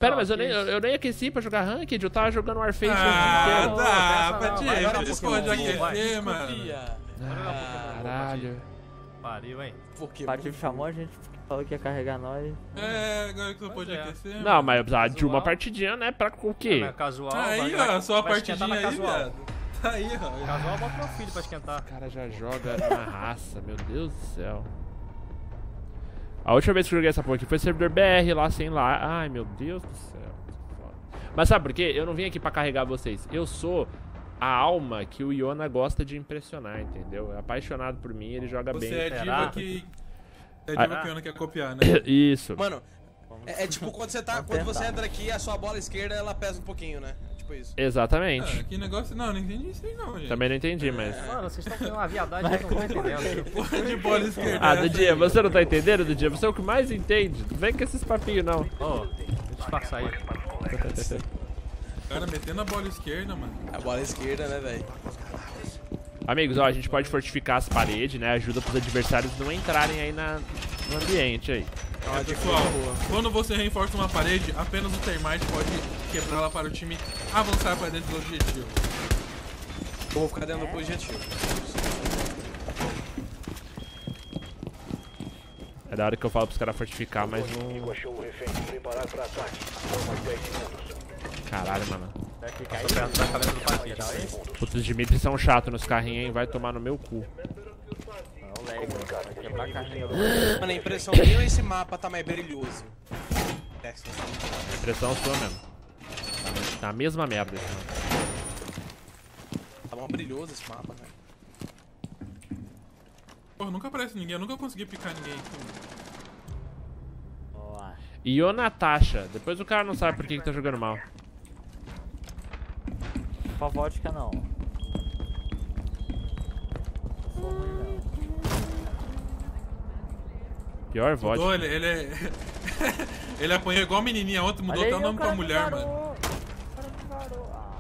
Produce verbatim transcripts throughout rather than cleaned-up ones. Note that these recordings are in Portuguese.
Pera, mas eu nem, eu, eu nem aqueci pra jogar Ranked, eu tava jogando Warface. Ah, o tá, Patinho, esconde aquecer, mano. Caralho. Pariu, hein? Por quê? O Patife chamou a gente, falou que ia carregar nós. É, agora que você pode aquecer. Não, mas eu precisava de uma partidinha, né? Pra o quê? É, casual. Aí, vai, ó, só a vai esquentar partidinha na aí, casual. viado. Aí, ó. Casual, bota meu filho pra esquentar. O cara já joga na raça, meu Deus do céu. A última vez que eu joguei essa porra aqui foi servidor B R lá, sem lá. Ai, meu Deus do céu. Mas sabe por quê? Eu não vim aqui pra carregar vocês. Eu sou a alma que o Iona gosta de impressionar, entendeu? É apaixonado por mim, ele joga Você bem. é diva Será? que... É diva Ah. que o Iona quer copiar, né? Isso. Mano, é, é tipo quando você tá. Quando você entra aqui, a sua bola esquerda ela pesa um pouquinho, né? Tipo isso. Exatamente. Ah, que negócio... Não, não entendi isso aí não, gente. Também não entendi, mas... Mano, vocês estão fazendo uma viadagem que eu não tô entendendo. Porra de bola esquerda. Ah, essa Dudia, aí. você não tá entendendo, Dudia? Você é o que mais entende. Não vem com esses papinhos, não. Ô, deixa eu disfarçar aí. Cara, metendo a bola esquerda, mano. A bola esquerda, né, velho? Amigos, ó, a gente pode fortificar as paredes, né? Ajuda pros adversários não entrarem aí na, no ambiente aí. É, pessoal, quando você reforça uma parede, apenas o termite pode quebrá-la para o time avançar para dentro do objetivo. Eu vou ficar dentro do objetivo. É da hora que eu falo pros caras fortificar, mas não... Caralho, mano. Tô perto da cabeça do Patife. Putz, os Dimitri são chatos nos carrinhos, hein? Vai tomar no meu cu. Não, leg, vai quebrar a carrinha do... Mano, a impressão minha é esse mapa tá mais brilhoso. É, sim. Impressão sua mesmo. Tá, tá a mesma merda esse mano. Tá mó brilhoso esse mapa, velho. Porra, nunca aparece ninguém, eu nunca consegui picar ninguém aqui. E o Natasha. Depois o cara não sabe por que, que tá jogando mal. Só vodka não. Sou ruim, não. Pior vodka. Mudou, ele, ele é... ele apanhou igual a menininha ontem, mudou Olha até o aí, nome cara pra mulher, me mano. varou. O cara me varou. Ah,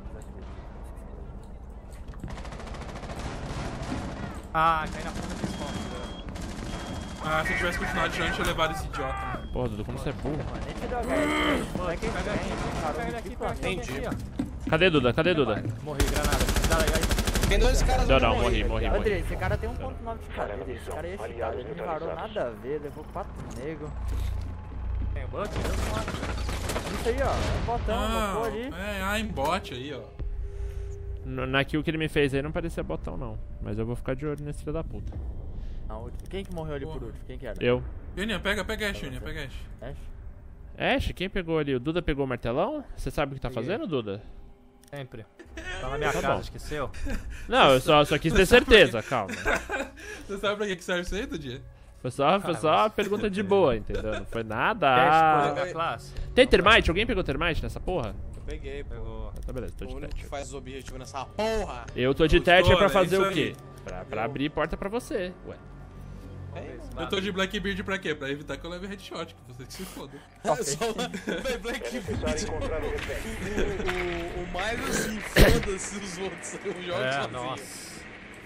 Ah, cai na ponta desse ponto. Ah, se eu tivesse continuado de tinha levado esse idiota, mano. Porra, Dudu, como você é burro. mano, nem te deu H S. Como é que Pega aqui, parou pega de aqui, planeta? pega Entendi. aqui, ó. Cadê Duda? Cadê Duda? Morri, granada. Dá legal aí. Tem dois caras Não, no não, meio, morri, velho. morri, André, morri. esse cara tem um ponto nove de cara. Esse cara é cheatado, ele me varou nada a ver, levou quatro negros. Tem o Buck? Isso aí, ó, é um botão, botou Ah, ali. é, ah, embote aí, ó. N- Na kill que ele me fez aí não parecia botão, não. Mas eu vou ficar de olho nesse filho da puta. Não, quem que morreu ali por Porra. último? Quem que era? Eu. Juninha, pega, pega Ash, Juninha, pega Ash. Ash? Ash, quem pegou ali? O Duda pegou o martelão? Você sabe o que tá Peguei. fazendo, Duda? Sempre. Tá na minha Tá casa, bom. esqueceu? Não, eu só, só quis ter certeza, calma. Você sabe pra que que serve isso aí, Dudia? Foi só, foi só uma pergunta de boa, entendeu? Não foi nada. Quer Ah. escolher minha classe? Tem termite? Alguém pegou termite nessa porra? Eu peguei, pô. Pegou. Ah, tá beleza, tô O de único que Thatcher. faz os objetivos nessa porra. Eu tô de Gostou, Thatcher pra né? fazer Isso o quê? aí. Pra, pra abrir porta pra você, ué. Eu tô de Blackbeard pra quê? Pra evitar que eu leve headshot, que você que se foda. É só Véi, Blackbeard. O, o, o mais assim, foda-se os outros. Eu jogo É, sozinho. nossa.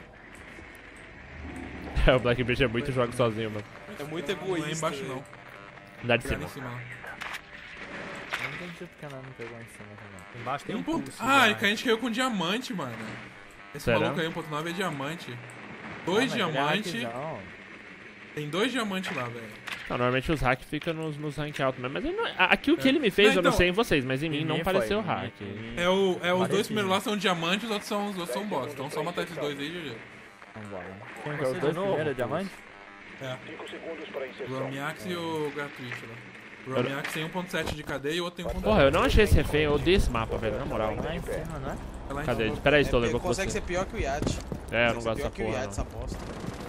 É, o Blackbeard é muito jogo sozinho, mano. É muito Não é egoísta. embaixo, velho. não. Dá de Pegar cima. em cima, não. Eu não entendi porque ela não pegou em cima também. Embaixo tem Tem um um ponto... pulse. Ah, já. é que a gente caiu com diamante, mano. Esse Será? maluco aí, um ponto nove, é diamante. Dois Ah, mas ele é diamantes. hackzão. Tem dois diamantes lá, velho. Não, normalmente os hacks ficam nos, nos rank altos mesmo. Mas ele não, a- aqui o que ele me fez, Não, eu não então- sei em vocês, mas em mim Em não mim pareceu foi, em hack. mim- em mim- É, o, é os dois Parecia. primeiros lá são diamantes, os outros são, os outros são boss. Então só matar esses dois aí, G G. Vambora. Quem que é Você os de dois novo, primeiros Pulse. diamantes? É. O Ramiax e o Gratuito lá. O Ramiax tem um ponto sete de cadeia e o outro tem um ponto Porra, eu não achei esse refém, eu odeio esse mapa, velho, na moral. Lá em cima, não é? nove. Cadê? Pera aí, Stoller, eu vou com Consegue você. ser pior que o Yacht. É, eu não Consegue gosto ser dessa pior que o porra, Yacht, não. essa bosta.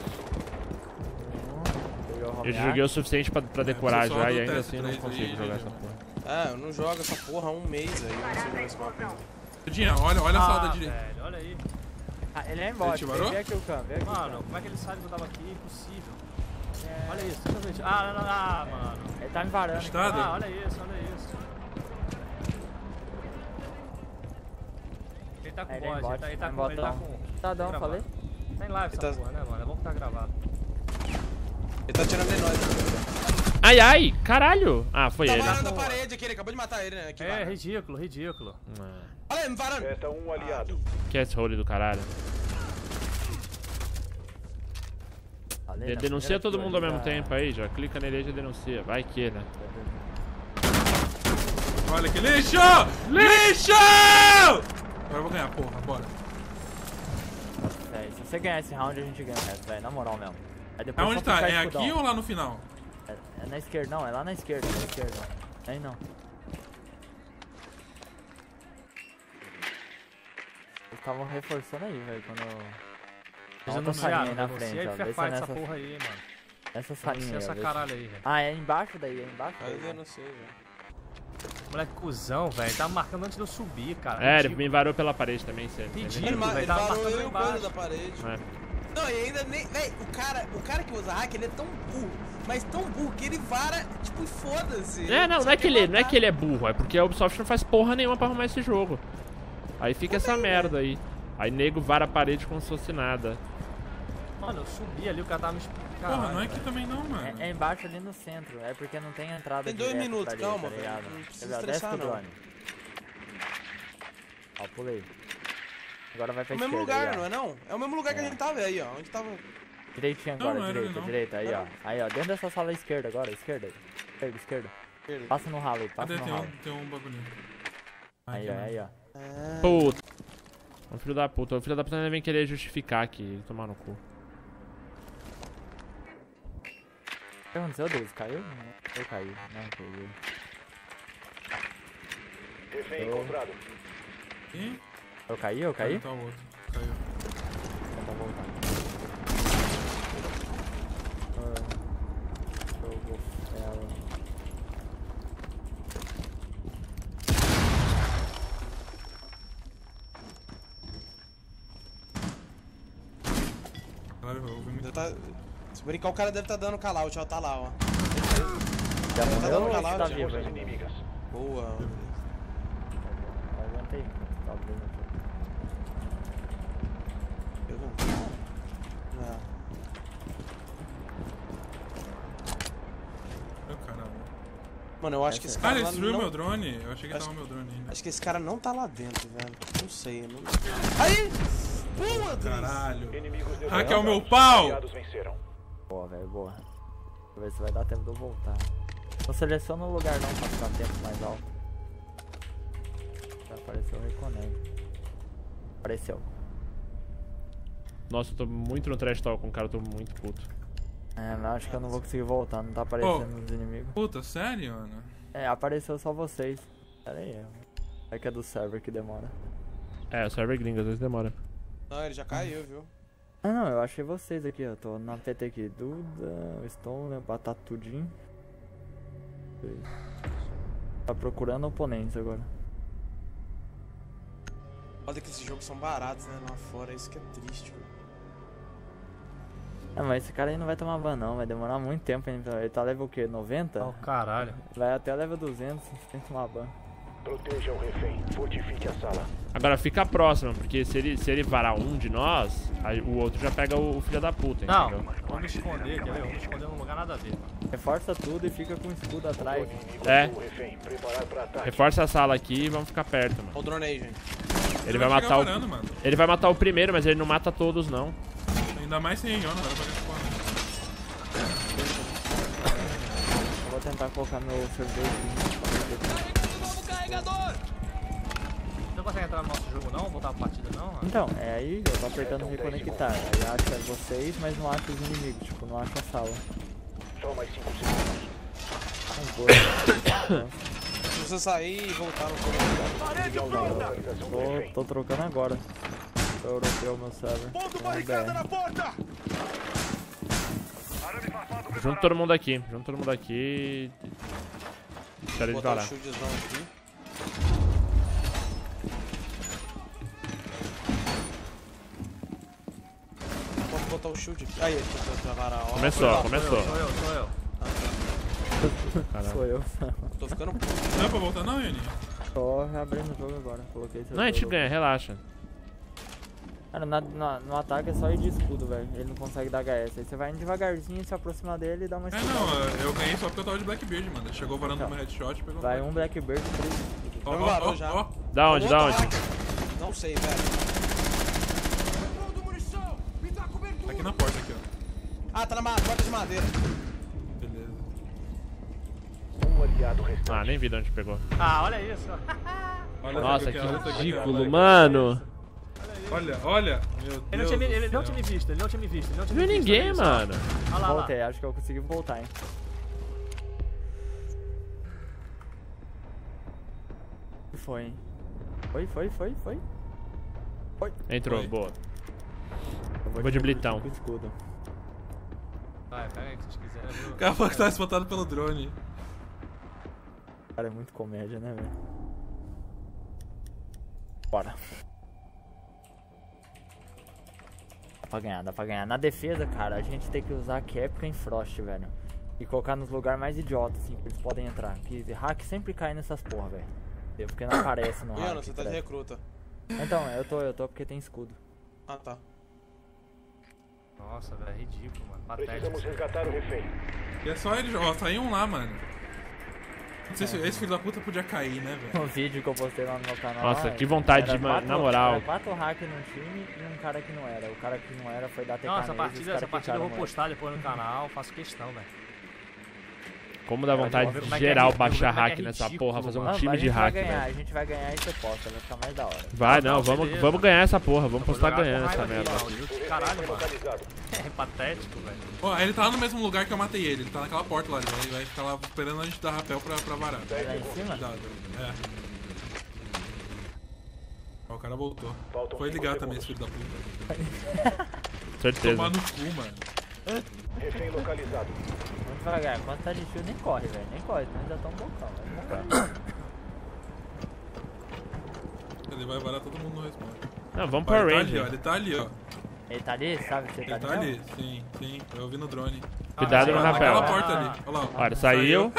Peguei o Eu Romiak. joguei o suficiente pra, pra decorar pessoal já do e ainda teste assim eu não três consigo aí, jogar já. essa porra. Ah, eu não jogo essa porra há um mês aí. Eu não sei jogar esse mapa ainda. Tudinha, olha, olha a sala da Ah, direita. velho, olha aí. Ah, ele é embaixo. Ele te varou? Vem aqui o cam, vem aqui o Mano, cam. como é que ele sabe que eu tava aqui? Impossível. Olha isso, simplesmente. Ah, não, não, ah, mano. Ele tá me varando. aqui. Está? Nada. Ah, olha isso, olha isso. Ele tá com É, ele é voz, ele embaixo, tá, ele tá é com. Ele tá botão. com. Tá dando, gravado. falei? Tá em live essa Ele tá- porra, né, mano? É bom que tá gravado. Ele tá tirando de nós. Ai, ai, caralho. Ah, foi Tá ele. varando a parede aqui, ele acabou de matar ele, né? Aqui, É, varando. ridículo, ridículo. Ah, Olha ele, me varando. Resta um aliado. que é esse role do caralho. Ali De- na denuncia primeira todo kill mundo ao ali mesmo da- tempo aí, já clica nele e já denuncia. Vai que, né? Olha que lixo! Lixo! Agora eu vou ganhar, porra, bora. É, se você ganhar esse round, a gente ganha o resto, velho. Na moral mesmo. Aí depois Aonde só tá? puxar É escudão. aqui ou lá no final? É, é na esquerda, não, é lá na esquerda, na esquerda. Aí não. Eles estavam reforçando aí, velho, quando... Eles Outra salinha anunciaram, aí na denuncia frente, e ó. fair Vê se é fight essa nessa, porra aí, mano. essa salinha Denuncia aí, ó, essa vê se- caralho aí, velho. Ah, é embaixo daí, é embaixo Aí daí. eu não sei, velho. Moleque cuzão, velho. Tava marcando antes de eu subir, cara. É, ele Ridículo. me varou pela parede também, sério. Ridículo. Ele, ma- velho, ele tava varou marcando eu e o lá embaixo. coisa da parede. É. Não, e ainda nem. Véi, o cara, o cara que usa hack, ele é tão burro. Mas tão burro que ele vara, tipo, e foda-se. É, não, só não é, quer que ele, não é matar. que ele é burro, é porque a Ubisoft não faz porra nenhuma pra arrumar esse jogo. Aí fica essa merda aí. Aí nego vara a parede como se fosse nada. Mano, eu subi ali, o cara tava me explicando. Porra, não é aqui também não, mano. É, é embaixo ali no centro, é porque não tem entrada Tem dois direta minutos, pra ali, calma, tá velho, ligado? não precisa Quer ver, ó, estressar, desce com o não. drone. Ó, pulei. Agora vai É pra o mesmo esquerda lugar, aí, ó. não é não? É o mesmo lugar que a É. gente tava aí, ó. Onde tava. Direitinho Não, agora, não era direita, ali, não. direita, aí ó. Aí ó, dentro dessa sala esquerda agora, esquerda aí. Esquerda, esquerda. Esquerda. Passa no ralo aí, passa Cadê? no Tem ralo. um, tem um bagulhinho. Aí ó, aí ó. Ah, Puta. O filho da puta. O filho da puta ainda vem querer justificar aqui, tomar no cu. O que aconteceu, Deus? Caiu? Não, eu caí. Não, caiu. Refém Eu- encontrado. Ih, Eu caí? Eu caí? tá o outro. Caiu. Então tá voltando. Ah, jogo ela. Caralho, eu ouvi muito. deve tá... Se brincar, o cara deve tá dando call out, ó. Tá lá, ó. Já Tá morreu dando ou calado, tá já. vivo Forças ainda? inimigas. Boa. Aguenta aí, tá abrindo aqui. Pegou um cara? Não. Meu caralho. Mano, eu acho que esse Ah, cara ele lá destruiu não... meu drone? Eu achei que Acho- tava meu drone ainda. Acho que esse cara não tá lá dentro, velho. Não sei. Não... Aí! Boa, Dris! Caralho. Inimigos Hack é o meu derrotados. pau! Aliados venceram. Boa, velho, boa. Deixa eu ver se vai dar tempo de eu voltar. Não seleciona o lugar não pra ficar tempo mais alto. Já apareceu o Reconeg. Apareceu. Nossa, eu tô muito no trash talk com o cara, eu tô muito puto. É, mas acho que eu não vou conseguir voltar, não tá aparecendo os inimigos. Puta, sério, Ana? É, apareceu só vocês. Pera aí, é que é do server que demora. É, o server gringo às vezes demora. Não, ele já caiu, viu? Ah não, eu achei vocês aqui, eu tô na P T aqui. Duda, Stone, Batata Tudinho. Tá procurando oponentes agora. Olha que esses jogos são baratos, né? Lá fora, isso que é triste, velho. Ah, mas esse cara aí não vai tomar ban não, vai demorar muito tempo ainda. Ele tá level o quê? noventa? Oh, caralho. Vai até level duzentos sem tomar ban. Proteja o refém. Fortifique a sala. Agora fica próximo, porque se ele, se ele varar um de nós, aí o outro já pega o, o filho da puta, Não, entendeu? vamos me esconder, quer ver? Vamos me esconder num lugar nada a ver, mano. Reforça tudo e fica com o escudo atrás. É. O refém. Preparar para ataque. Reforça a sala aqui e vamos ficar perto, mano. Olha o drone aí, gente. Ele vai chegar matar o. varando, mano. Ele vai matar o primeiro, mas ele não mata todos, não. Ainda mais sem Iona, não vai pra esse porra. Eu vou tentar colocar meu servidor. Não consegue entrar no nosso jogo não? Voltar pra partida não? Mano? Então, é aí, eu tô apertando reconectar. Aí acha vocês, mas não acha os inimigos. Tipo, não acha a sala. Só mais cinco segundos. Se você sair e voltar no começo. Localização do Tô, refém. tô trocando agora. Tô europeu meu server. Tem B R. Junta todo mundo aqui. Junta todo mundo aqui. Deixa ele Vou botar o varar. shieldzão aqui. Vamos botar o shield aqui. Aí, ele botou pra varar, ó. Começou, começou. Sou eu, sou eu. Caralho. Sou eu. Tô ficando puto. Não dá pra voltar não, Ione? Tô reabrindo o jogo agora. Coloquei Não, a gente ganha, relaxa. Cara, na, na- no ataque é só ir de escudo, velho. Ele não consegue dar H S. Aí você vai indo devagarzinho, se aproximar dele e dá uma É, escudada. não, eu ganhei só porque eu tava de Blackbeard, mano. Ele chegou varando Então, meu headshot e pegou Vai o um Blackbird e três escudos. Ó, Eu ó, varou ó, já. ó. Da onde, da onde? Não sei, velho. Tá aqui na porta, aqui, ó. Ah, tá na ma- porta de madeira. Beleza. Um aliado restante. Ah, nem vi de onde pegou. Ah, olha isso. Olha Nossa, essa que aqui, olha essa aqui, ridículo, olha. mano. Olha, olha. Meu Ele não, Deus tinha, me- do ele não céu. tinha me visto, ele não tinha me visto, ele não tinha Não me viu visto. ninguém, olha isso. mano. Olha lá, olha lá. Voltei, acho que eu consegui voltar, hein. Foi, hein. Foi, foi, foi, foi. Foi. Entrou, Foi. boa. Eu Vou de blitão. com escudo. Vai, pega aí que vocês quiserem. viu? O cara falou que tava espantado pelo drone. Cara, é muito comédia, né, velho? Bora. Dá pra ganhar, dá pra ganhar. Na defesa, cara, a gente tem que usar Capcom e Frost, velho. E colocar nos lugares mais idiotas, assim, que eles podem entrar. Que hack sempre cai nessas porra, velho. Porque não aparece no hack. Iana, você tá de credo. recruta. Então, eu tô, eu tô porque tem escudo. Ah, tá. Nossa, velho, é ridículo, mano. Patético. Precisamos resgatar o refém. E é só ele, ó, saiu um lá, mano. Não sei se esse filho da puta podia cair, né, velho? O vídeo que eu postei lá no meu canal. Nossa, lá, que vontade era de, ma- quatro- na moral. Era quatro hack num time e um cara que não era. O cara que não era foi dar T K Nossa, essa neles, partida, os essa caras partida eu quicaram vou ele. postar depois no canal, faço questão, velho. Como dá vontade Como é de que é geral ridículo, baixar como é que hack é nessa ridículo, porra, fazer um mano. Não, time a de gente vai hack, ganhar, velho. a gente vai ganhar e você posta, vai ficar mais da hora. Vai, não, Não, vamos, beleza. vamos ganhar essa porra, vamos Vou postar jogar com ganhando essa raiva merda. aqui, Maurício. Caralho, mano. Localizado. É patético, velho. Ó, ele tá lá no mesmo lugar que eu matei ele. Ele tá naquela porta lá. Ele vai, vai ficar lá esperando a gente dar rapel pra, pra varar. Lá em cima? Cuidado. É. Ó, o cara voltou. Faltam Foi cinco ligar também esse segundos. filho da puta. Certeza. Tomar no cu, mano. Refém localizado. Vamos devagar, quando tá de fio nem corre, velho. Nem corre, nós já estamos bocão, vai Ele vai varar todo mundo no respawn. Não, vamos Ó, pra ele tá range. ali, ó. Ele tá ali, ó. Ele tá ali, sabe que você Ele tá, tá ali? ali. Sim, sim. Eu vi no drone. Cuidado Ah, no vai, rapel. Naquela vai, porta vai. ali. Olha lá, ó. Olha, saiu.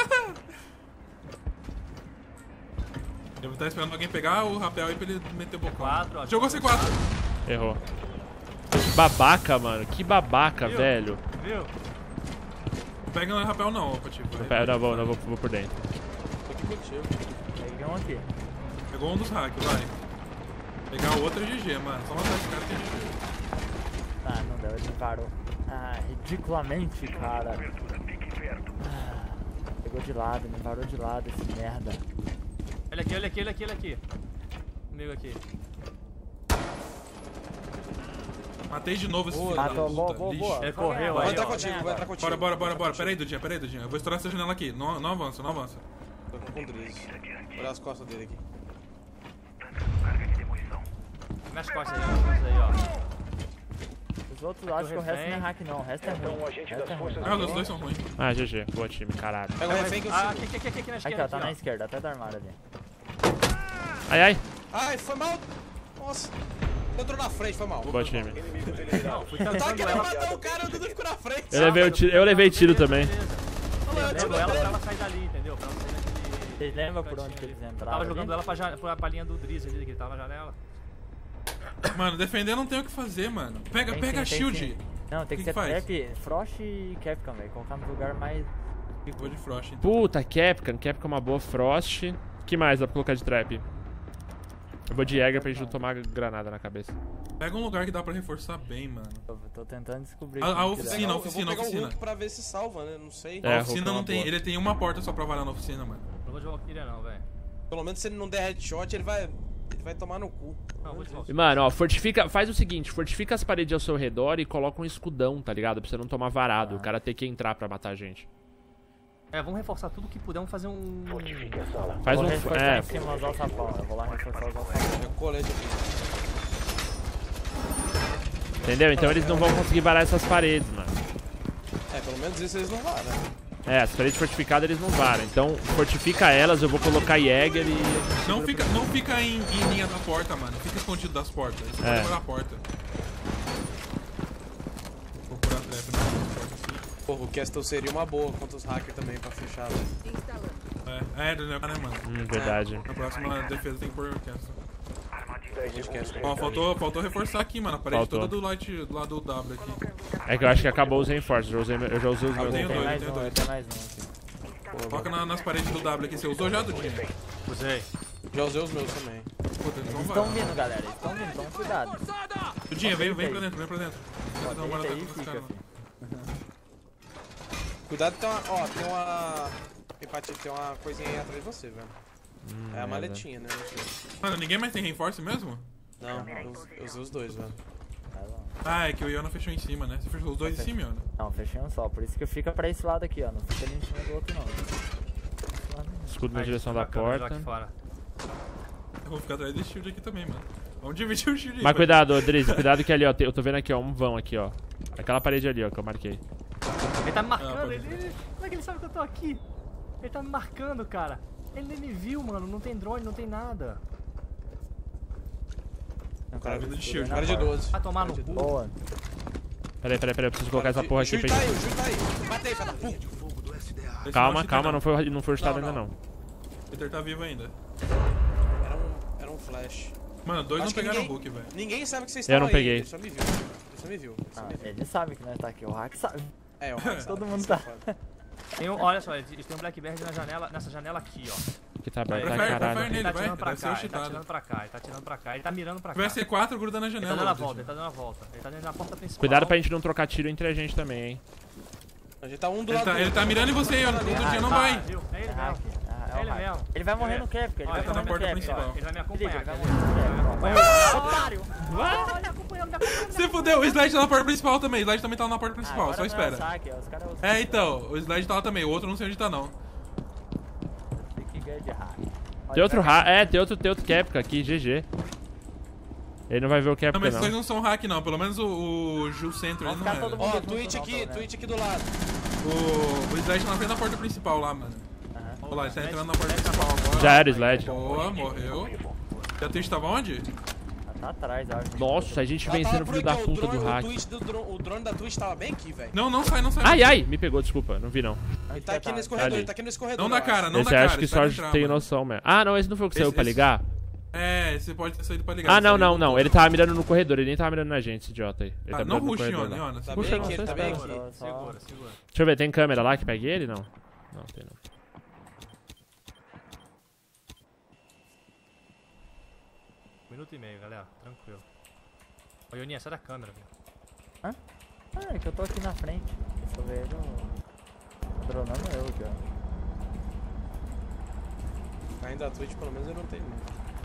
Eu vou estar esperando alguém pegar o rapel aí pra ele meter o bocão. Quatro, ó. Jogou C quatro. Errou. Que babaca, mano. Que babaca, Viu? velho. Viu? Não pega no rapel não, ó, tipo. Pera, não, vou, não, vou, vou por dentro. Tô aqui contigo. Peguei um aqui. Pegou um dos hacks, vai. Pegar o outro é G G, mano. Só matar esse cara que é G G. Ah, não deu, ele parou. Ah, ridiculamente, cara. Ah, pegou de lado, me parou de lado esse merda. Olha aqui, olha aqui, olha aqui, olha aqui. Comigo aqui. Matei de novo esse Boa, filho da matou, boa, puta, boa, lixo. boa. Ele correu Vou aí, entrar ó. contigo, vou entrar contigo. Bora, bora, bora, bora. Pera aí, Dudinha, pera aí, Dudinha. Eu vou estourar essa janela aqui. Não, não avança, não avança. Tô com o Drizzy. Olha as costas dele aqui. Nas costas aí, nas costas aí, ó. Os outros acham que o resto não é hack não, o resto é Então, ruim. um O agente resto é das ruim. forças Ah, os dois são ruins. Ah, G G. Boa time, caralho. Pega o refém que eu Ah, sigo. aqui, aqui, aqui, aqui na Aqui, esquerda. ó, tá aqui, na ó. esquerda, até do armário ali. Ai, ai. Ai, foi mal. Nossa. Entrou na frente, foi mal. Boa time. Inimigos Não, eliminados. fui Eu tava tancando querendo ela. matar o cara, o Dudu ficou na frente. Eu levei, o tiro, eu levei tiro também. Olha lá, eu Lembro tiro ela pra dele. ela sair dali, entendeu? Pra ela sair daquele... Vocês lembram por onde cantinho que eles ali. entraram? Tava ali? jogando ela pra, ja- pra, pra linha do Drizzy ali, que ele tava na janela. Mano, defender não tem o que fazer, mano. Pega, Tem pega a sim, tem shield. sim. Não, tem que, Que que ser faz? trap, Frost e Capcom, velho. Colocar no lugar mais... Vou de Frost, então. Puta, Capcom. Capcom é uma boa. Frost. Que mais dá pra colocar de trap? Eu vou de Jäger pra gente não tomar granada na cabeça. Pega um lugar que dá pra reforçar bem, mano. Eu tô tentando descobrir. A- a como que dá. oficina, Eu oficina, vou pegar oficina. o Hulk pra ver se salva, né? Não sei. É, a oficina Hulk é não uma tem. boa. Ele tem uma porta só pra varar na oficina, mano. Não vou de Valkyria não, velho. Pelo menos se ele não der headshot, ele vai. Ele vai tomar no cu. Não, vou de E, Valkyria. mano, ó, fortifica. Faz o seguinte: fortifica as paredes ao seu redor e coloca um escudão, tá ligado? Pra você não tomar varado. O cara ter que entrar pra matar a gente. É, vamos reforçar tudo que puder, vamos fazer um... Fortifique a sala. Faz Vou um. reforçar É, em cima os alçapão. Eu vou lá reforçar os alçapão. É colete aqui. entendeu? Então eles não vão conseguir varar essas paredes, mano. É, pelo menos isso eles não vão, né? É, as paredes fortificadas eles não varam. Então fortifica elas, eu vou colocar Jäger e. Não fica, não fica em, em linha da porta, mano. Fica escondido das portas. Você É. pode parar a porta. Vou procurar a trap na porta assim. Porra, o Castle seria uma boa contra os hackers também pra fechar, velho. É, é, né, né, mano? Hum, verdade. Na próxima defesa tem que pôr o Castle. Ó, faltou, faltou reforçar aqui, mano. A parede Faltou. toda do light do lado do W aqui. É que eu acho que acabou os reinforcements. Eu, usei, eu já usei os Ah, eu meus tenho Tem dois, mais tenho um, dois. tem mais um aqui. Toca na- nas paredes do W aqui. Você usou já, Dudinho? Usei. Já usei os meus também. Puta, então Eles vai. estão vindo, galera. Eles estão vindo, toma cuidado. Dudinho, vem, vem aí. pra dentro, vem pra dentro. Vou dar uma Deita olhada aí, nesse fica, cara. filho. Cuidado, tem uma. Ó, tem uma. Hepatite, tem uma coisinha aí atrás de você, velho. Hum, É a merda. maletinha, né? Não sei. Mano, ninguém mais tem reinforce mesmo? Não, eu, eu usei os dois, velho. Vai lá. Ah, é que o Iona fechou em cima, né? Você fechou os dois em cima, Iona? Não, fechei um só. Por isso que fica pra esse lado aqui, ó. Não fica ali em cima do outro, não. Esse lado não. Escudo na Aí, direção da joga a câmera porta. aqui fora. Eu vou ficar atrás desse shield aqui também, mano. Vamos dividir o shield aí. Mas vai. cuidado, Drizzy, cuidado que ali, ó. te- Eu tô vendo aqui, ó, um vão aqui, ó. Aquela parede ali, ó, que eu marquei. Ele tá me Ah, marcando, pode ele, ele- como é que ele sabe que eu tô aqui? Ele tá me marcando, cara. Ele nem me viu, mano. Não tem drone, não tem nada. Não, Cara, vida de shield. na Cara de porta. doze. Vai tomar no Cara de cu. Boa. Peraí, peraí, peraí, eu preciso colocar essa porra O aqui shield pra tá aí, gente. o shield tá aí. Matei, filha da puta. Esse Calma, não, calma, não Peter foi, não foi ajustado Não, ainda não. não. Peter tá vivo ainda. Era um, era um flash. Mano, dois Acho não que pegaram o ninguém- Hulk, velho. Ninguém sabe que vocês Eu estavam não peguei. aí. Ele só me viu. Ele só me viu. Ele só Ah, me viu. ele sabe que nós tá aqui. O hack sabe. É, o Hack Todo sabe, mundo isso tá. é foda. Tem um, olha só, eles eles têm um Blackbird na janela, nessa janela aqui, ó. Que tá aberto, Prefere- ai prefere caralho. nele. Ele tá vai, atirando pra deve ser cá, o ele tá cheatado. atirando pra cá, ele tá atirando pra cá, ele tá mirando pra cá. Vai ser quatro gruda na Ele janela. tá dando a Dudinho. volta, ele tá dando a volta. Ele tá dando na porta principal. Cuidado pra gente não trocar tiro entre a gente também, hein. A gente tá um do Ele lado tá, do ele outro. tá mirando em você, Iona. O Dudinho não Ah, vai. viu? É ele É hack. mesmo. Ah, é o Ele hack. mesmo. Ele vai morrer Ele- no cap, ele Ó, vai ele tá morrer na no porta cap. principal. ó. Ele vai me Liga, acompanhar. ele vai quer ver? morrer no cap. ó. Vai. Otário! Vai, me acompanhando, me acompanhando. Se fudeu, o Slide tá na porta principal também. O Slide também tá na porta Ah, principal, agora só não é o espera. saque, ó, os caras usam- É, então, o Slide tá lá também. O outro não sei onde tá, não. Tem que ganhar de hack. Olha, Tem outro vai- hack, é, tem outro, tem outro Capca aqui, G G. Ele não vai ver o Não, Capca mas esses dois não. não são hack, não. Pelo menos o, o Gil Center Vamos ele não ficar todo era. mundo Ó, junto, Twitch não, aqui, pelo menos. Twitch aqui do lado. O, o Slide tá na frente da porta principal lá, mano. Aham. Olha lá, ele tá entrando na porta principal agora. Já era o Slide. Boa, morreu. E a Twitch tava onde? Ah, tá atrás, eu acho. Nossa, a gente Ela tava vencendo o por filho da aqui, ó, o puta do drone- hack. O, Twitch do dro- o drone da Twitch tava bem aqui, velho. Não, não sai, não sai. Ai, ai, me pegou, desculpa, não vi não. Onde Ele que tá aqui tá? nesse Tá corredor, ali. ele tá aqui nesse corredor. Não dá eu cara, acho. não Esse dá eu cara. acho que esse só vai entrar, tem mano. noção mesmo. Ah, não, esse não foi o que saiu Esse- pra esse- ligar? É, você pode ter saído pra ligar. Ah, Você não, não, saiu não. do- Ele tava mirando no corredor, ele nem tava mirando na gente, esse idiota aí. Ele Ah, tá não mirando no rush, corredor Iona, lá. Iona. Tá Puxa, bem não, aqui, só ele tá bem espera, aqui. só- Segura, segura. Deixa eu ver, tem câmera lá que pegue ele? Não. Não, tem não. Minuto e meio, galera. Tranquilo. Ô, Ioninha, sai da câmera, velho. Ah, é que eu tô aqui na frente. Se eu ver ele, eu... Dronando eu já. Ainda a Twitch, pelo menos, eu não tenho.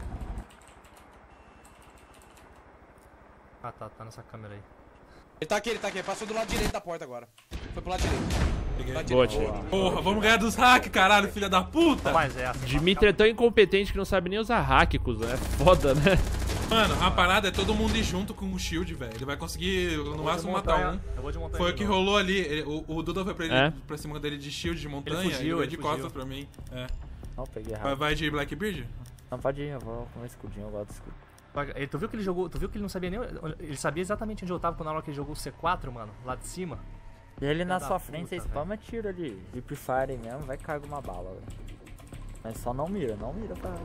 Ah, tá, tá nessa câmera aí. Ele tá aqui, ele tá aqui. Ele passou do lado direito da porta agora. Foi pro lado direito. Peguei. Lado Boa, direito. tio. Porra, vamos ganhar dos hack, caralho, filha da puta. Mas é essa. Dimitri é tão incompetente que não sabe nem usar hack, cuzão. É foda, né? Mano, a parada é todo mundo ir junto com o shield, velho. Ele vai conseguir, no máximo, matar um. Eu vou de montanha. Foi o de que novo. rolou ali. ele- o, o Duda foi pra, ele, É? pra cima dele de shield de montanha. Ele fugiu, veio ele de fugiu. costas pra mim. É. Não, peguei Vai, errado. vai de Blackbeard? Não, pode ir, eu vou com o escudinho, eu gosto do escudo. Ele- Tu viu que ele jogou. Tu viu que ele não sabia nem. Ele sabia exatamente onde eu tava quando na hora que ele jogou o C quatro, mano, lá de cima. E ele na da sua puta, frente, você velho. spama tiro ali. Deep Fire mesmo, vai cagar uma bala, velho. Mas só não mira, não mira pra...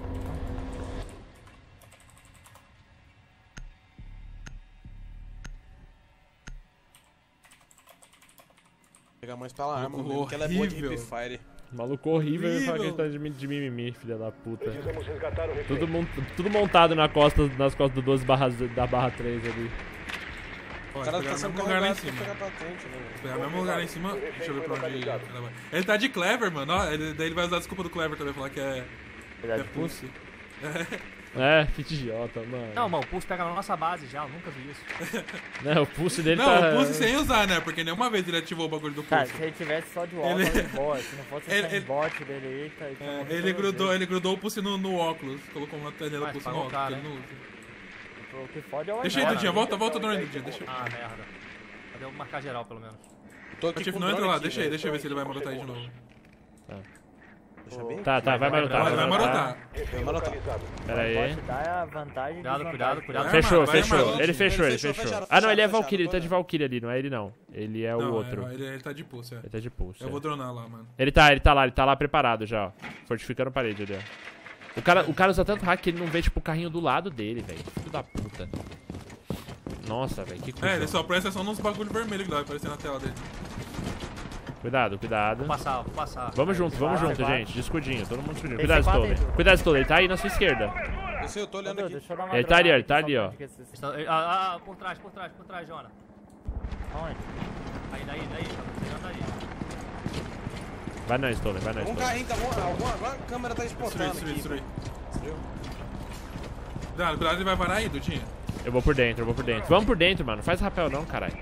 Pegar mais pela arma, Horrível. mesmo, porque ela é boa de hip fire. Maluco horrível e fala que ele Horrível. tá de, mi- de mimimi, filha da puta. Precisamos resgatar o refém. Tudo, mon- tudo montado na costa, nas costas do doze barra, da barra três ali. Ó, O cara pegar tá o sendo mesmo lugar lá em carregado pra cima. pegar patente, né? velho? Pegar o mesmo lugar lá em cima. Deixa eu ver pra onde ele vai. Ele tá de Clever, mano. Ó, ele, daí ele vai usar a desculpa do Clever também, falar que é, que é Verdade, pulse. É, que idiota, mano. Não, mano, o Pulse pega na nossa base já, eu nunca vi isso. Não, o pulse dele Não, tá... o pulse sem usar, né? Porque nenhuma vez ele ativou o bagulho do Cara, pulse. se ele tivesse só de óculos, Ele- ele... boa. Se não fosse Ele- esse ele- bot dele aí, tá aí. É, ele, grudou, ele grudou o pulse no, no óculos. Colocou uma tela do Mas pulse no pagou óculos. caro, que ele não usa. O que fode é o Deixa aí, Iron, Dudinha. né? Volta, volta do Drone, Dudinha. Deixa eu. Ah, merda. Cadê eu marcar geral, pelo menos? Tô aqui Patife, com não o entra drone lá. aqui, Deixa aí, velho. deixa eu ver se ele vai marotar aí de novo. Deixa bem. Tá, tá, vai marotar. Vai, vai marotar. Refém Vai marotar. localizado. Pera aí. Pode dar a vantagem Cuidado, de cuidado, cuidado. Vai Fechou, armado, vai fechou. armado. Ele fechou, ele Fechou, fechou. fecharam, Ah, não, ele é fecharam, Valkyrie, ele tá de fecharam. Valkyrie ali, não é ele não. Ele é o Não, outro. é, ele, ele tá de pulse, é. Ele tá de pulse. Eu é. vou dronar lá, mano. Ele tá, ele tá lá, ele tá lá preparado já, ó. Fortificando a parede ali, ó. O cara, o cara usa tanto hack que ele não vê, tipo, o carrinho do lado dele, velho. Filho da puta. Nossa, velho, que coisa. É, ele só presta atenção nos bagulho vermelho que dá aparecer na tela dele. Cuidado, cuidado. Vou passar, vou passar. Vamos junto, vamos Vai, junto, vai. gente. De escudinho, todo mundo de escudinho. Tem Cuidado, C quatro Stoller. aí. Cuidado, Stoller. Ele tá aí na sua esquerda. Eu sei, eu tô olhando Ô, aqui. deixa eu dar uma Ele tá ali, ó, ele tá drogada ali, ó. aqui, só pra gente Está- Ah, ah, por trás, por trás, por trás, Jona. esquecer. Aonde? Aí, daí, daí, tá chegando aí. Vai não, Stoller, vai não, Um Stoller. carrinho tá bom. Alguma, alguma câmera tá Destruir, exportando destruir, aqui. destruir. Destruiu? Cuidado, cuidado, ele vai varar aí, Dudinha. Eu vou por dentro, eu vou por dentro. Vamos por dentro, mano. Faz rapel não, caralho.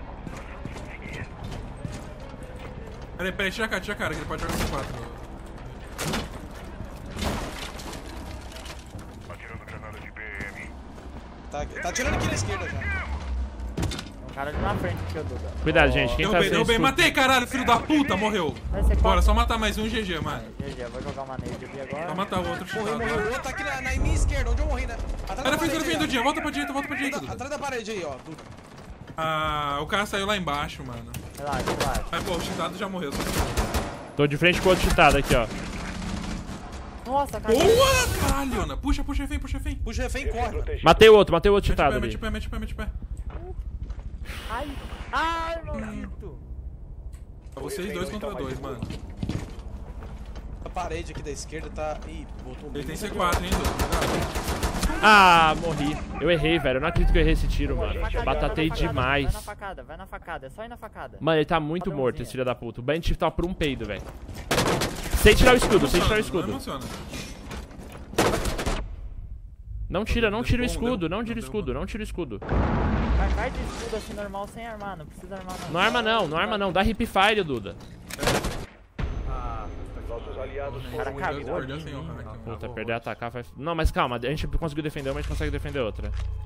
Peraí, peraí, tira a cara, tira a cara, que ele pode jogar C quatro. Tá, tá atirando aqui na esquerda já. Um cara ali na frente aqui, ô Duda. Cuidado, gente. Quem tá Derrubei, sem derrubei, escudo... matei, caralho, filho da puta, morreu. Vai ser Bora, quatro. só matar mais um G G, mano. G G, eu vou jogar uma nade ali agora. Só matar o outro Morri, chutado. morri. O lá. outro tá aqui na, na minha esquerda, onde eu morri, né? Atrás Era da fim, parede era fim, aí, ó. Dudinha, volta pra direita, volta pra direita, Duda. Atrás da parede aí, ó. Duda. Ah, o cara saiu lá embaixo, mano. Relaxa, relaxa. Mas, pô, o chutado já morreu. Só... Tô de frente com o outro chutado aqui, ó. Nossa, cara. Boa, caralho, Ana. Puxa, puxa, refém, puxa, refém. Puxa o refém e corre. Protegido. Matei o outro, matei o outro Mete o chutado pé, ali. mete o pé, mete o pé, mete o pé. Ai, ai, maldito. Vocês dois contra dois, mano. A parede aqui da esquerda tá... Ih, botou um Ele tem bico. C quatro, hein, Duda. Cuidado. Ah, morri. Eu errei, velho. Eu não acredito que eu errei esse tiro, mano. Facada, Batatei vai na facada, demais. Vai na facada, vai na facada. É só ir na facada. Mano, ele tá muito Padrãozinho. morto, esse filho da puta. O Band tá por um peido, velho. Sem tirar o escudo, sem tirar o Não escudo. emociona. Não tira, não tira o Deu bom, escudo, deu- não tira o deu escudo, bom. não tira o escudo. Vai, vai de escudo assim normal sem armar, não precisa armar não. Não arma não, não arma não. Dá hip fire, Duda. Ah, Nossos aliados O cara foram cagou Perdeu ali em sem o mim, hack. mano. Puta, perder atacar faz... Não, mas calma, a gente conseguiu defender uma, a gente consegue defender outra.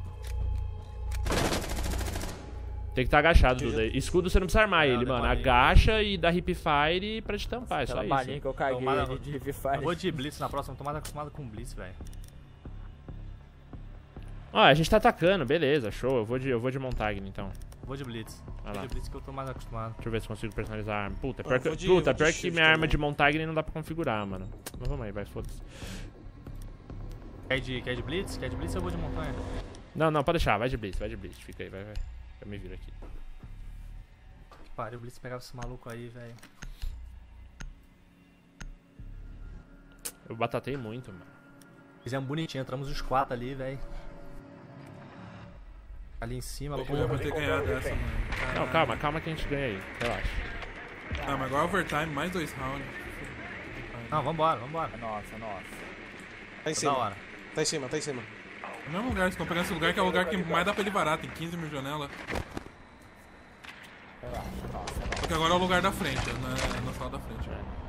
Tem que estar agachado, Duda. Escudo você não precisa armar ele, mano. Agacha e dá hip fire pra te tampar, é só Aquela balinha isso. que eu caguei Tomara- ali de Heavy eu Fire. vou de Blitz na próxima, tô mais acostumado com Blitz, velho. Ó, a gente tá atacando, beleza, show. Eu vou de, eu vou de Montagne, então. Vou de Blitz. Vai Vou lá. de Blitz que eu tô mais acostumado. Deixa eu ver se consigo personalizar a arma. Puta, Eu pior que, vou de- puta, eu vou de pior que shift minha arma também. de Montagne não dá pra configurar, mano. Mas vamos aí, vai, foda-se. Quer de, quer de Blitz? Quer de Blitz eu vou de montanha. Não, não, pode deixar, vai de Blitz, vai de Blitz. Fica aí, vai, vai. Eu me viro aqui. Que pariu, o Blitz pegava esse maluco aí, velho. Eu batatei muito, mano. Fizemos bonitinho, entramos os quatro ali, velho. Ali em cima, Pô, eu vou ter ganhado essa, mano. Não, Caralho. calma, calma que a gente ganha aí. Relaxa. Ah, mas agora overtime, mais dois rounds. Não, vambora, vambora. Nossa, nossa. Tá em Da cima. hora. Tá em cima, tá em cima. No mesmo lugar, se pegar esse lugar que é o lugar que mais dá pra ele varar, tem quinze mil janelas. Relaxa, nossa, nossa. Só que agora é o lugar da frente, na, na sala da frente.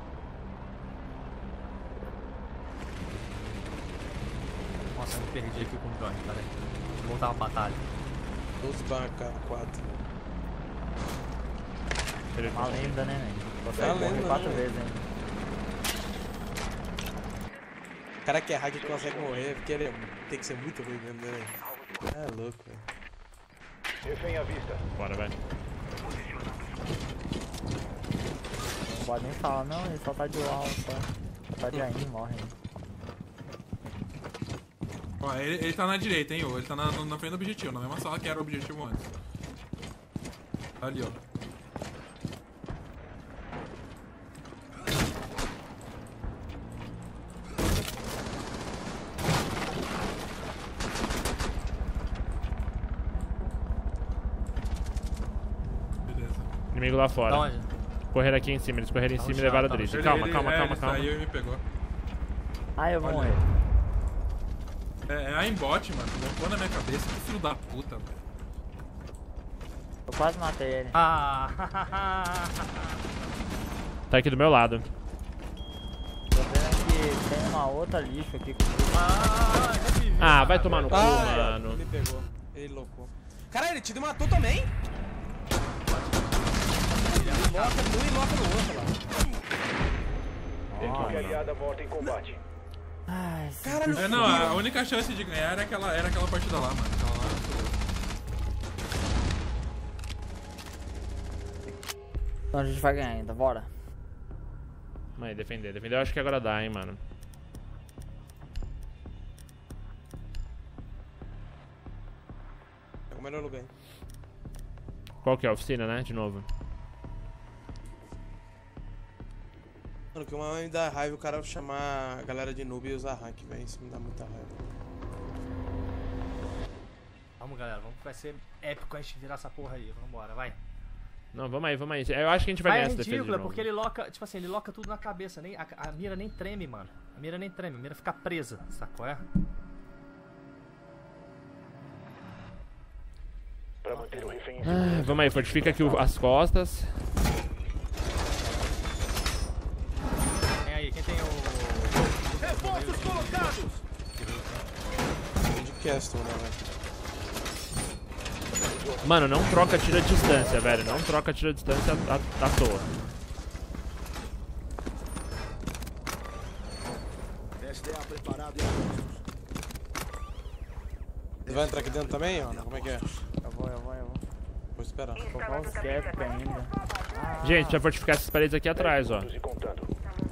Nossa, eu me perdi aqui com o drone, peraí. Vou voltar uma batalha. doze barra quatro. Uma lenda, né, velho? É Consegue uma morrer lenda, quatro né, vezes ainda. O cara que é hacker consegue morrer porque ele é- tem que ser muito ruim mesmo, né, velho? É louco, velho. Refém à vista. Bora, vai. Não pode nem falar, não, ele só tá de U A U, só. Só tá de A I M, morre. Ó, ele, ele tá na direita, hein, ô. Ele tá na, na frente do objetivo, na mesma sala que era o objetivo antes. Tá ali, ó. Beleza. Inimigo lá Da fora. onde? Correram aqui em cima, eles correram em Tá no cima e chão, levaram a tá no Drift. chão. Calma, Ele- calma, é, calma, ele calma. saiu e me pegou. Ah, eu vou Olha. morrer. É, é aimbot, mano. Levou na minha cabeça. Que filho da puta, velho. Eu quase matei ele. Ah, Tá aqui do meu lado. Tô vendo que tem uma outra lixo aqui comigo. ah, revivi. Ah, vai tomar no cu, Ah, mano. ele pegou. Ele loucou. Caralho, ele te matou também? Ele loca num e loca no outro lá. Equipe aliada morta em combate. Ai, esse Caralho, É, não, a única chance de ganhar era aquela, era aquela partida lá, mano. Aquela lá. Então a gente vai ganhar ainda, bora. Mãe, defender. Defender eu acho que agora dá, hein, mano. É o melhor lugar. Hein? Qual que é a oficina, né? De novo. Mano, o que uma me dá raiva o cara chamar a galera de noob e usar hack, velho. Isso me dá muita raiva. Vamos, galera, vamos, vai ser épico a gente virar essa porra aí. Vambora, vai. Não, vamos aí, vamos aí. Eu acho que a gente vai Vai, ganhar é essa defesa de ridículo, novo. porque ele loca, tipo assim, ele loca tudo na cabeça, nem, a, a mira nem treme, mano. A mira nem treme, a mira fica presa, sacou? É? Para manter o refém em Ah, vamos aí, fortifica aqui o- as costas. Quem aí, quem tem o... Reforços colocados! De Castle, né, velho? Mano, não troca tiro a distância, velho. Não troca tiro a distância à, à, à toa. S D A preparado e a postos. Você vai entrar aqui dentro também, ó? Como é que é? Eu vou, eu vou, eu vou. Vou esperar. Vou colocar os cap ainda. Gente, precisa fortificar essas paredes aqui atrás, ó. e contando.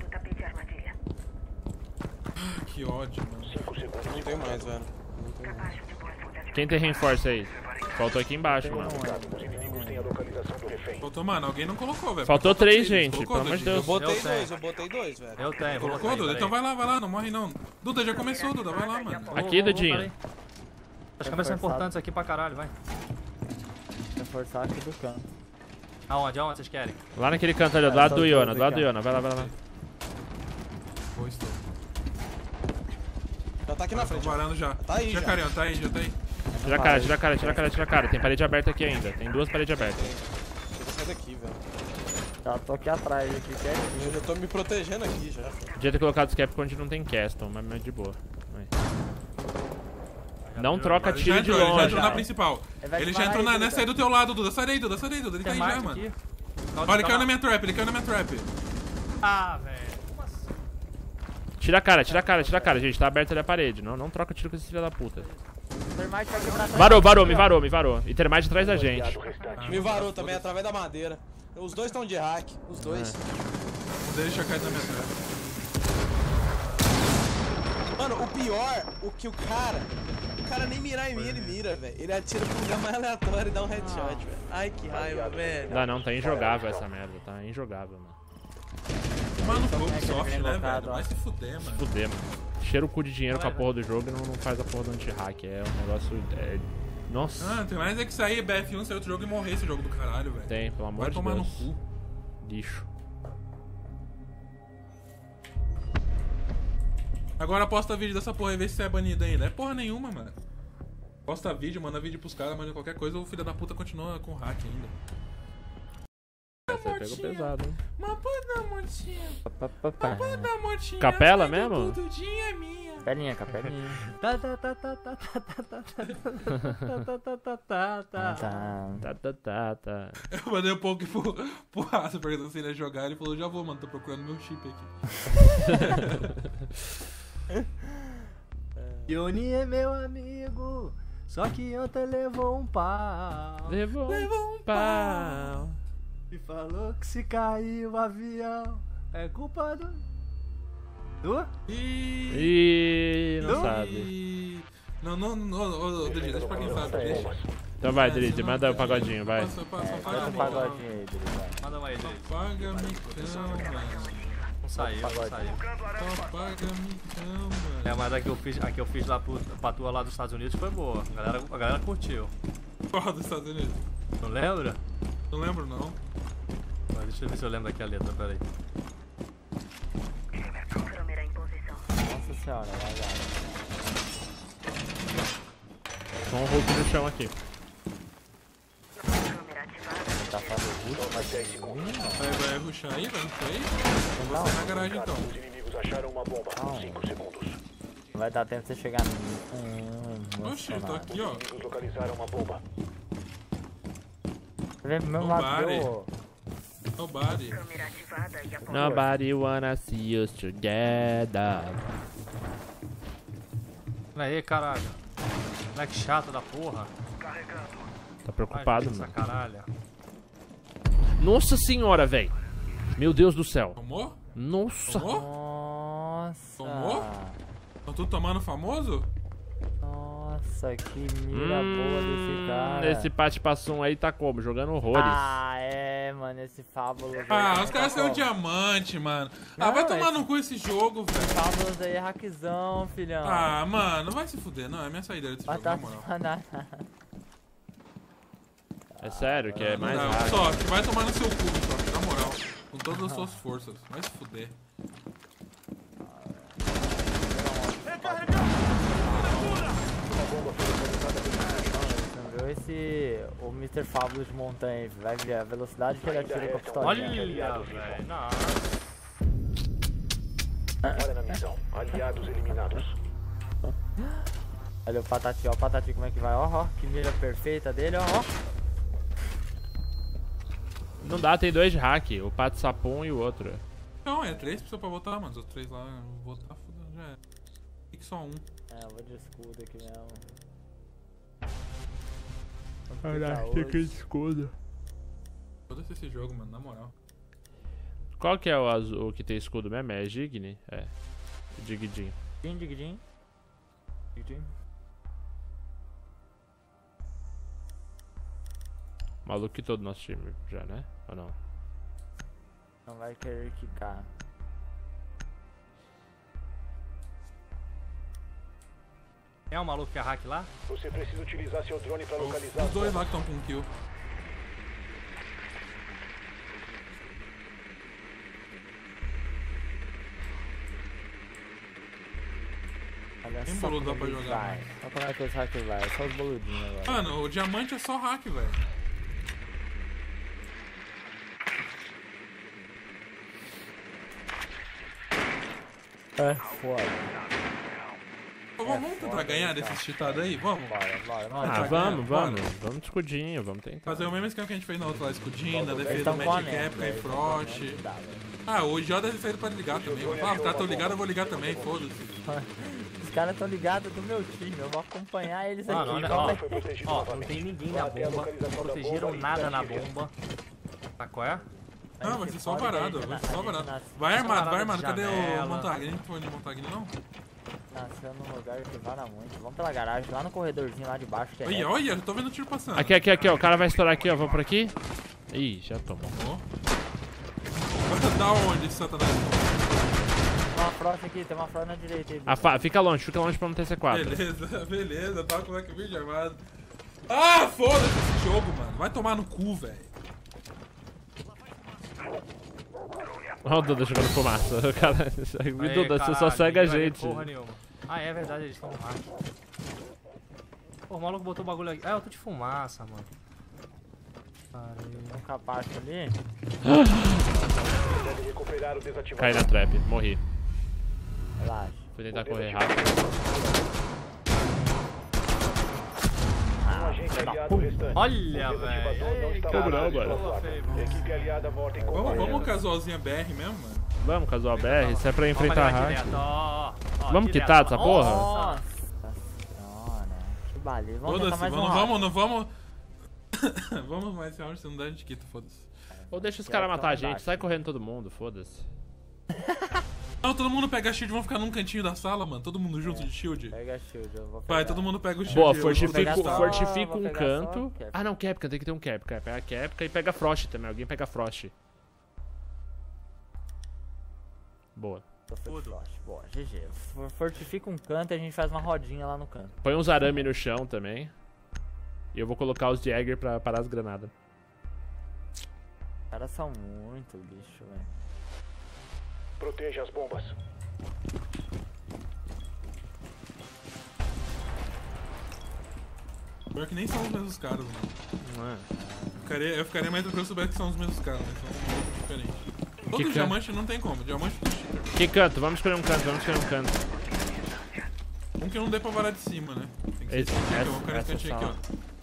Que ódio, mano. cinco segundos. Não tem mais, velho. Não tem mais. Quem tem reinforce aí? Faltou aqui embaixo, mano. Os inimigos têm a localização do refém. Faltou, mano, alguém não colocou, velho. Faltou Faltou três, três, gente. colocou, Pelo amor de Duda? Eu Deus. botei Eu tenho. dois, eu botei dois, velho. Eu tenho, vou Colocou, botar aí, Duda? peraí. Então vai lá, vai lá, não morre não. Duda, já começou, Duda, vai lá, mano. Vou, Aqui, vou, vou, Dudinho. peraí. As câmeras são importantes aqui pra caralho, vai. Reforçar aqui do canto. Aonde, aonde vocês querem? Lá naquele canto ali, ó, do lado do Iona, do lado do Iona. Vai lá, vai lá. vai lá. Boa, estou. Já tá aqui na Tô frente, ó. varando já. Tá aí, já. Jacareão, tá aí, já tá aí. Tira a cara, tira a cara, tira a cara, tira a cara. Tem parede aberta aqui ainda. Tem duas paredes abertas. Eu vou sair daqui, velho. Já tô aqui atrás, aqui, quietinho. Eu já tô me protegendo aqui, já. Podia ter colocado os cap onde não tem castle, mas mas de boa. Vai. Não troca Ele já tiro de entrou, ele já longe. entrou na principal. Ele vai Ele já disparar entrou na, aí, nessa Duda. aí do teu lado, Duda. Sai daí, Duda, sai daí, Duda. Ele tá Tem aí mais já, mano. aqui? Olha, ele caiu na minha trap, ele caiu na minha trap. Ah, velho. Como assim? Tira a cara, tira a cara, tira a cara, gente. Tá aberta ali a parede. Não, não troca tiro com esse filho da puta. O termite vai quebrar. Varou, varou, me varou, me varou. E termite atrás da gente. Aliado restante. Me varou também através da madeira. Os dois estão de hack, os dois. Um deles já caiu na minha trap. Mano, o pior, o que o cara. O cara nem mirar em mim, ele mira, velho. Ele atira pro lugar mais aleatório e dá um headshot, velho. Ai, que raiva, velho. Não, não, tá injogável essa merda. Tá injogável, mano. Mano, fogo é que ele soft, vem né, locado, velho? ó. Vai se fuder, mano. Fuder, mano. Cheira o cu de dinheiro com a Vai, porra do jogo e não, não faz a porra do anti-hack. É um negócio. É... Nossa. Ah, tem mais é que sair B F um, sair outro jogo e morrer esse jogo do caralho, velho. Tem, pelo amor Vai de tomar Deus. no cu. Lixo. Agora posta vídeo dessa porra e vê se você é banido ainda. É porra nenhuma, mano. Posta vídeo, manda vídeo pros caras, manda qualquer coisa, o filho da puta continua com hack ainda. Essa aí pegou pesado, hein? Mas pode dar motinha. Pá, pá, pá. Pode dar motinha. Capela a mãe do mesmo? Dudinha é minha. Capelinha, capelinha. Tá, tá, tá, tá, tá, tá, tá, tá, tá, tá, tá, tá, tá, tá. Tá. Tá, tá, tá, tá. Eu mandei um pouco pro, pro Raça perguntando se ele ia jogar. Ele falou: já vou, mano, tô procurando meu chip aqui. Johnny é meu amigo, só que ontem levou um pau. Levou um pau. E falou que se caiu o avião é culpa do... Do? E... Ih, não Não? sabe. Não, não, não, ô, ô, Dri, deixa pra quem sabe, deixa. Então vai, É, Drizzy, senão- manda o pagodinho, vai. Passa, passa, É, paga canta um mic. pagodinho aí, Dri, vai. Manda um aí, Dri. Paga micão, mano. Não saiu, não Pagode. saiu. Só paga micão, mano. É, mas a que eu fiz, a que eu fiz lá pro, pra tua lá dos Estados Unidos foi boa. A galera, a galera curtiu. Qual dos Estados Unidos? Não lembra? Não lembro, não. Mas deixa eu ver se eu lembro aqui a letra, peraí. Nossa senhora, vai, vai. Só um Hulk no chão aqui. Tá fazendo Vai, vai rushar aí, vai rushar aí? Não, Vou sair na garagem então. Os inimigos acharam uma bomba. Não. cinco segundos. não vai dar tempo de você chegar no. Hum, Oxi, eu tô emocionado. aqui, ó. Inimigos localizaram uma bomba. Você vem pro meu Nobody. lado, viu? Nobody. Nobody wanna see us together. Olha aí, caralho. Moleque chato da porra. Tá preocupado, Essa mano. caralho. Nossa senhora, velho. Meu Deus do céu. Tomou? Nossa. Tomou? Nossa. Tomou? Tá tudo tomando famoso? Nossa. Nossa, que mira boa desse cara. Esse Pate Passum aí tá como? Jogando horrores. Ah, é, mano, esse Fábulo. Ah, os caras são diamante, mano. Ah, vai Não, tomar esse- no cu esse jogo, velho. Fábulos aí é hackzão, filhão. Ah, mano, vai se fuder. Não, é minha saída desse jogo, na Batata moral. banana. É sério, que é mais Não, raro. só, que vai tomar no seu cu, só, na moral. Com todas as suas forças. Vai se fuder. Você viu esse. O mister Fábulo de montanha aí, vai ver a velocidade que ele atira com a pistolinha. Olha, velho. Nossa. Olha na missão. Aliados eliminados. Olha o Patati, ó, o Patati como é que vai, ó, ó, que mira perfeita dele, ó, ó. Não dá, tem dois de hack. O Pato Sapum e o outro. Não, é três pessoas pra votar, mano. Os outros três lá, eu vou votar, foda, já é. Tem que só um. É, eu vou de escudo aqui mesmo. Caraca, que escudo. Foda-se esse jogo, mano, na moral. Qual que é o azul o que tem escudo mesmo? É Gigni? É. Digidin. Din, dig, din. Dig, din. Maluco que todo nosso time já, né? Ou não? Não vai querer quicar. É o maluco que é hack lá? Você precisa utilizar seu drone para localizar. Os dois lá que estão com um kill. Olha Tem só boludo lá como pra ele jogar, vai. mano. Olha como é que os hackers vai, só os boludinhos agora. Mano, o diamante é só hack, velho. É foda. Ô, vamos vamos tentar ganhar desses cheatados aí? Vamos? Bora, bora, Bora. mano. Ah, Bora. vamos, Bora. vamos. Vamos de escudinho, vamos tentar. Fazer o mesmo esquema que a gente fez na outra lá, escudinho, na Eles defesa do tão com a Magic net, Cap, e velho, Frost. não dá, velho. Ah, o J deve ter saído pra ligar também. Ah, os caras estão ligados, eu vou ligar também, foda-se. Os caras tão ligados do meu time, eu vou acompanhar eles aqui. Mano, olha, Qual ó. vai- Foi protegido Ó, não novamente. tem ninguém na Vá até a bomba. localização Não da protegeram bomba e nada na desative-a. bomba. Tá qual é? A Não, gente vai ser só pode parado, cair vai na- ser só a gente parado. nas- Vai armado, vai parada armado. de Cadê o janela. Montagni? Não foi de Montagni, não? Nasceu num lugar que vara muito. Vamos pela garagem, lá no corredorzinho lá de baixo que é Olha, reto. olha, eu tô vendo o tiro passando. Aqui, aqui, aqui, ó. O cara vai estourar aqui, ó. Vamos por aqui. Ih, já tomou. Ó. Vai dar onde esse satanás? Tem uma frost aqui, tem uma frost na direita aí. Ah, fa- fica longe, fica longe pra não ter C quatro. Beleza, beleza, tá com o vídeo armado. Ah, foda-se esse jogo, mano. Vai tomar no cu, velho. Olha o Duda jogando fumaça. O cara... Aí, Duda, você só caralho, segue a ninguém vai ver gente. Porra nenhuma. Ah, é verdade, eles estão no hack. Pô, o maluco botou o bagulho aqui. Ah, eu tô de fumaça, mano. Parei. Tem um capacho ali. Deve recuperar o desativador. Caí na trap, morri. Relaxa. Fui tentar correr rápido. Um agente aliado restante. Olha, O desativador velho. não Ei, está caralho, bravo, boa, mano. feio, mano. Equipe aliada morta em Vamos, combate. vamos casualzinha B R mesmo, mano? Vamos, casual B R, isso é pra Vamos enfrentar pegar hack. direto, ó, ó, Vamos direto, quitar essa ó. porra? Nossa senhora. Que beleza. Vamos tentar Foda-se, mais um vamos, round. vamos, não vamos. Vamos mais esse round, se não der a gente quita, foda-se. Ou deixa os Já caras tão matar a gente, embaixo. sai correndo todo mundo, foda-se. Não, todo mundo pega shield e vão ficar num cantinho da sala, mano. Todo mundo junto de shield. Pega shield, eu vou pegar. Vai, todo mundo pega o shield. Boa, eu vou fortifica, pegar testar. só- fortifica vou um pegar canto. só Capca. Ah não, Capca, tem que ter um Capca. Pega a Capca e pega Frost também. Alguém pega Frost. Boa. Tô full frost. Boa, G G. For- Fortifica um canto e a gente faz uma rodinha lá no canto. Põe uns arame no chão também. E eu vou colocar os Jäger pra parar as granadas. Os caras são muito lixo, velho. Proteja as bombas. Pior que nem são os mesmos caras, mano. Não é? Ficaria, eu ficaria mais tranquilo se soubesse que são os mesmos caras, mas são um pouco diferentes. Todo Que diamante não tem como, diamante tem cheater. Que canto? Vamos escolher um canto, vamos escolher um canto. Um que não dê pra varar de cima, né? Tem que ser Esse- esse aqui, ó. essa- O cara essa cantinho aqui, sala. ó.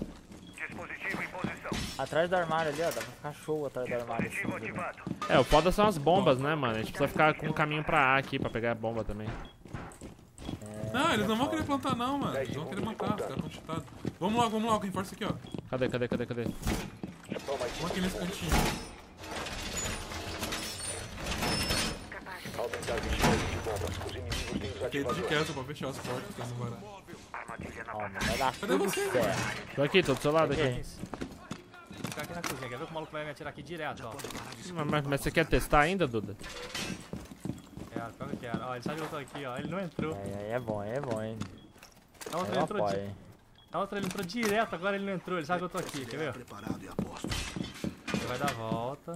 Atrás do armário ali, ó. Dá pra ficar show atrás do armário. Assim, né? É, o foda são as bombas, né, mano? A gente precisa ficar com um caminho pra A aqui, pra pegar a bomba também. É, Não, eles não vão é querer plantar não, mano. Eles vão querer matar, os caras estão cheatados. Vamos logo, vamos logo, reforça aqui, ó. Cadê, cadê, cadê, cadê? Vamos aqui nesse cantinho. Aumentar vigilância. bombas. Os inimigos têm os Fiquei de ativadores. quieto pra fechar as portas pra não varar. Ó, mano, vai dar Cadê tudo você? certo. Tô aqui, tô do seu lado aqui. Peguei. Vou ficar aqui na cozinha, quer ver que o maluco vai me atirar aqui direto, ó. Mas, mas- mas você quer testar ainda, Duda? Quero, claro que quero. Ó, ele sabe que eu tô aqui, ó. Ele não entrou. Aí, aí é bom, aí é bom, hein. Na outra Eu ele entrou, apoio, di- hein. na outra ele entrou direto, agora ele não entrou. Ele sabe que eu tô aqui, quer ver? Preparado e aposto. Ele vai dar a volta.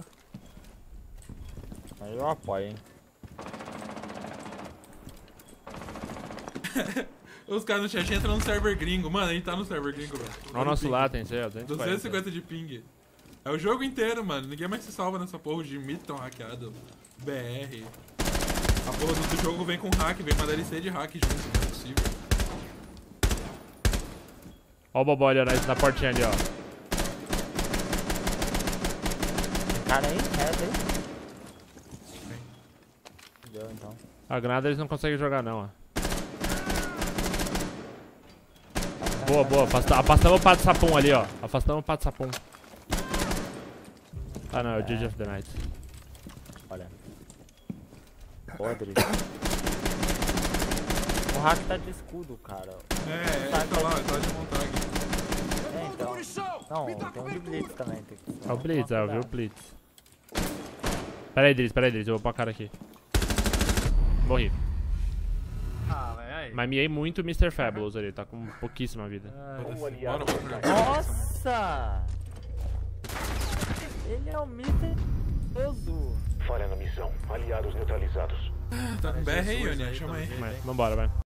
Aí eu apoio, hein. Os caras no chat entram no server gringo. Mano, a gente tá no server gringo, velho. Olha o nosso lá, tem zero, duzentos e cinquenta de ping. É o jogo inteiro, mano. Ninguém mais se salva nessa porra. Os Jimmy tão hackeado. B R. A porra do jogo vem com hack, vem uma D L C de hack junto, não é possível. Ó o Bobó ali, ó, na, na portinha ali, ó. Tem cara aí, reto aí. Deu então. A granada eles não conseguem jogar, não, ó. Boa, boa. Afasta, afastamos o pato sapum ali, ó. Afastamos o pato sapum. Ah, não, é o G G of the Night. Olha. Podre. O hack tá de escudo, cara. É, é, tá lá, tá de montagem. É, então. Não, tem um de Blitz também. Tem que... É o Blitz, é, eu vi o Blitz. Pera aí, Driz, pera aí, Driz, eu vou pra cara aqui. Morri. Ah, velho, aí. Mas miei muito o mister Fabulous ali, tá com pouquíssima vida. Um Bora, aliado bora, restante. Nossa! Ele é o mister Oso. Falha na missão. Aliados neutralizados. Tá com B R aí, Yoni? Chama aí. Mas, vambora, vai.